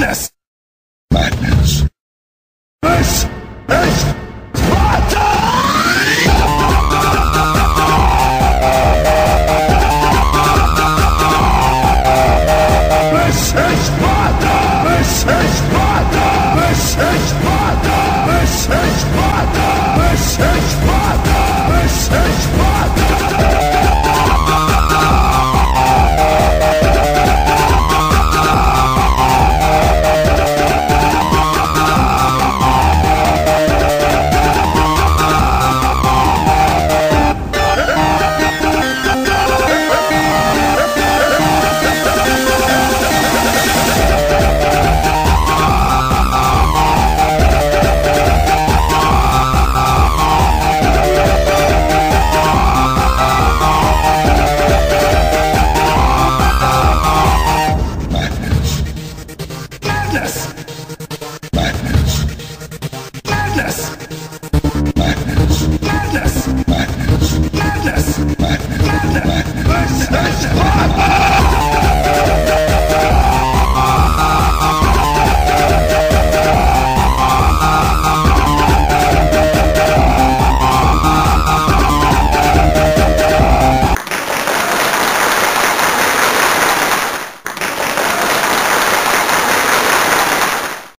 Madness! Madness. This is Sparta! This is Sparta! This is Sparta! This is Sparta! This is Sparta! This is Sparta! This is Sparta! Madness! Madness!